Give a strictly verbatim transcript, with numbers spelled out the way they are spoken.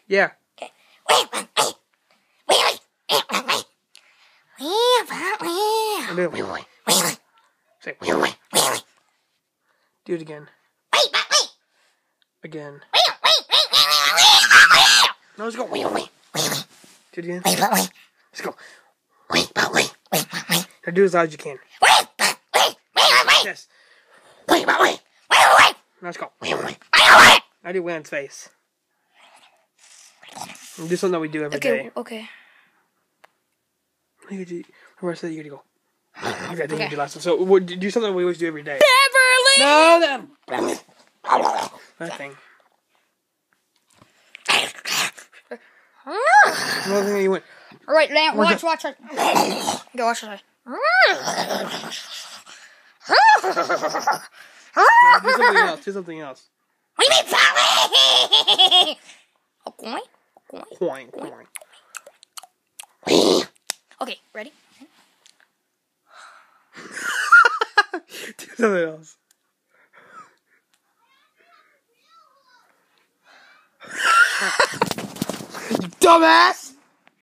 Yeah. Okay. Do it. Say. Do it again. Again. No, let's go. Do it again. Let's go. Now do as loud as you can. Yes. Now let's go. Now do Waylon's face. And do something that we do every Okay, day. okay. You gotta, remember I said you gotta go. Okay, I think Okay. you do last one. So what- do something we always do every day. Beverly! No, that, that thing. Another thing that you went. Alright, now Where's watch, watch, watch. Go watch this. No, do something else. Do something else. What do you mean, Polly? Okay, okay. Coin, coin. Okay, ready? Do something else. You dumbass!